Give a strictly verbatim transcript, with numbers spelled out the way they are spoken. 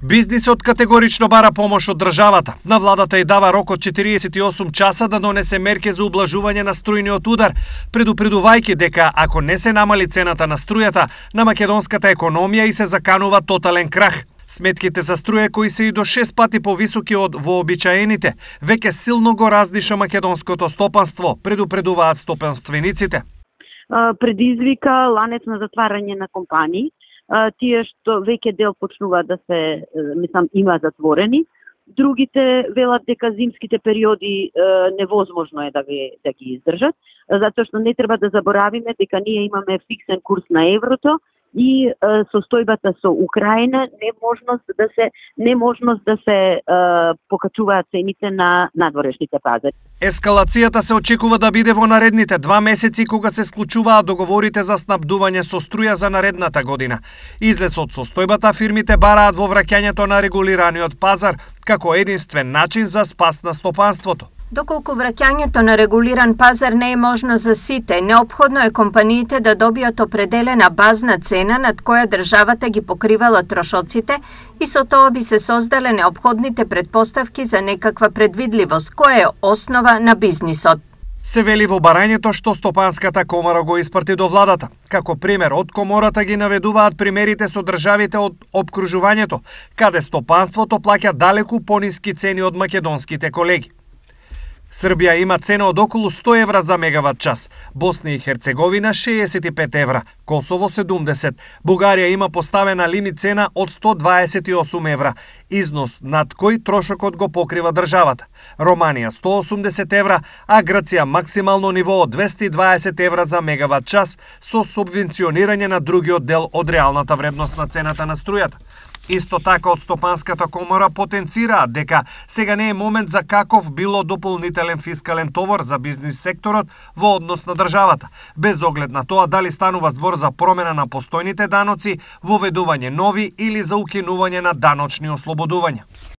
Бизнисот категорично бара помош од државата. На владата и дава рок од четириесет и осум часа да донесе мерки за ублажување на струјниот удар, предупредувајќи дека ако не се намали цената на струјата, на македонската економија и се заканува тотален крах. Сметките за струја кои се и до шест пати повисоки од вообичаените, веќе силно го раздиша македонското стопанство, предупредуваат стопанствениците. Предизвика ланец на затварање на компании, тие што веќе дел почнуваат да се, мислам, има затворени. Другите велат дека зимските периоди е, невозможно е да ги, да ги издржат, затоа што не треба да заборавиме дека ние имаме фиксен курс на еврото и е, состојбата со Украина неможност да се неможност да се е, покачуваат цените на надворешните пазари. Ескалацијата се очекува да биде во наредните два месеци кога се склучуваат договорите за снабдување со струја за наредната година. Излез од состојбата фирмите бараат во враќањето на регулираниот пазар како единствен начин за спас на стопанството. Доколку враќањето на регулиран пазар не е можно за сите, неопходно е компаниите да добијат определена базна цена над која државата ги покривала трошоците и со тоа би се создале неопходните предпоставки за некаква предвидливост, која е основа на бизнисот. Се вели во барањето што Стопанската комора го испрати до владата. Како пример од комората ги наведуваат примерите со државите од опкружувањето, каде стопанството плаќа далеку пониски цени од македонските колеги. Србија има цена од околу сто евра за мегават час, Босна и Херцеговина шеесет и пет евра, Косово седумдесет, Бугарија има поставена лимит цена од сто дваесет и осум евра, износ над кој трошокот го покрива државата. Романија сто осумдесет евра, а Грција максимално ниво од двесте и дваесет евра за мегават час со субвенционирање на другиот дел од реалната вредност на цената на струјата. Исто така од Стопанската комора потенцираат дека сега не е момент за каков било дополнителен фискален товар за бизнис секторот во однос на државата, без оглед на тоа дали станува збор за промена на постојните даноци, воведување нови или за укинување на даночни ослободувања.